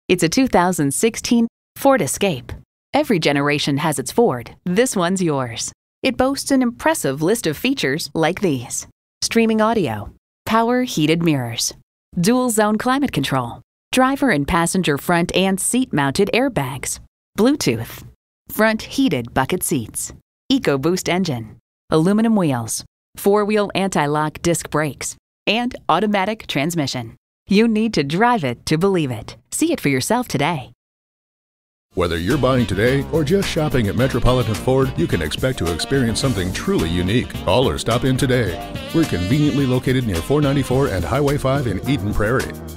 It's a 2016 Ford Escape. Every generation has its Ford. This one's yours. It boasts an impressive list of features like these: streaming audio, power heated mirrors, dual zone climate control, driver and passenger front and seat mounted airbags, Bluetooth, front heated bucket seats, EcoBoost engine, aluminum wheels, four-wheel anti-lock disc brakes, and automatic transmission. You need to drive it to believe it. See it for yourself today. Whether you're buying today or just shopping at Metropolitan Ford, you can expect to experience something truly unique. Call or stop in today. We're conveniently located near 494 and Highway 5 in Eden Prairie.